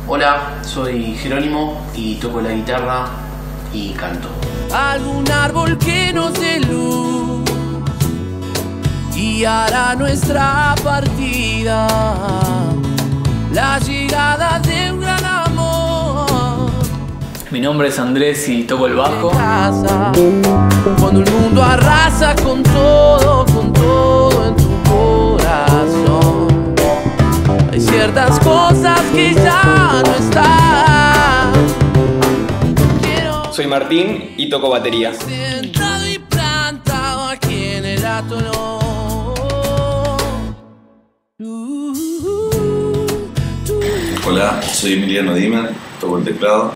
Hola, soy Jerónimo y toco la guitarra y canto. Algún árbol que nos dé luz y hará nuestra partida, la llegada de un gran amor. Mi nombre es Andrés y toco el bajo. Cuando el mundo arrasa con todo en tu corazón, hay ciertas cosas que ya no están. Soy Martín y toco batería. Sentado y plantado aquí en el atolón. Hola, soy Emiliano Dimer, toco el teclado.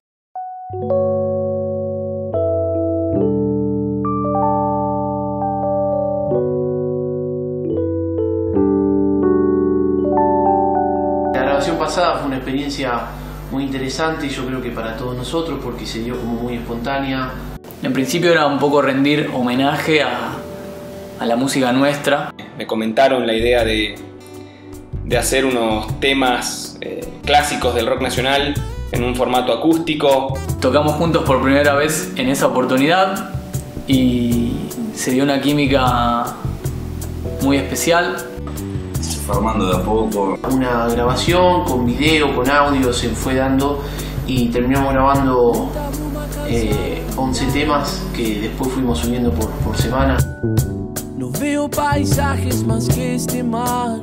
La grabación pasada fue una experiencia muy interesante y yo creo que para todos nosotros porque se dio como muy espontánea. En principio era un poco rendir homenaje a la música nuestra. Me comentaron la idea de hacer unos temas clásicos del rock nacional en un formato acústico. Tocamos juntos por primera vez en esa oportunidad y se dio una química muy especial. Se fue armando de a poco. Una grabación con video, con audio se fue dando y terminamos grabando 11 temas que después fuimos subiendo por semana. No veo paisajes más que este mar,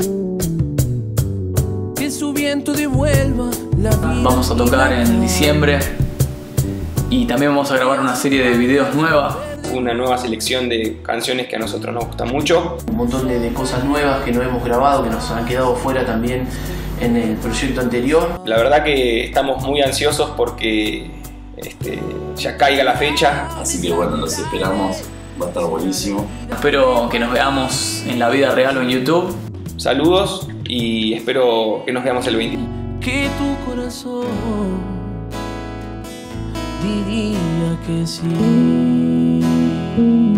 que su viento devuelva la vida. Vamos a tocar en diciembre y también vamos a grabar una serie de videos nueva. Una nueva selección de canciones que a nosotros nos gustan mucho. Un montón de cosas nuevas que no hemos grabado, que nos han quedado fuera también en el proyecto anterior. La verdad que estamos muy ansiosos porque ya caiga la fecha. Así que bueno, los esperamos, va a estar buenísimo. Espero que nos veamos en la vida real o en YouTube. Saludos y espero que nos veamos el 20. Que tu corazón diría que sí.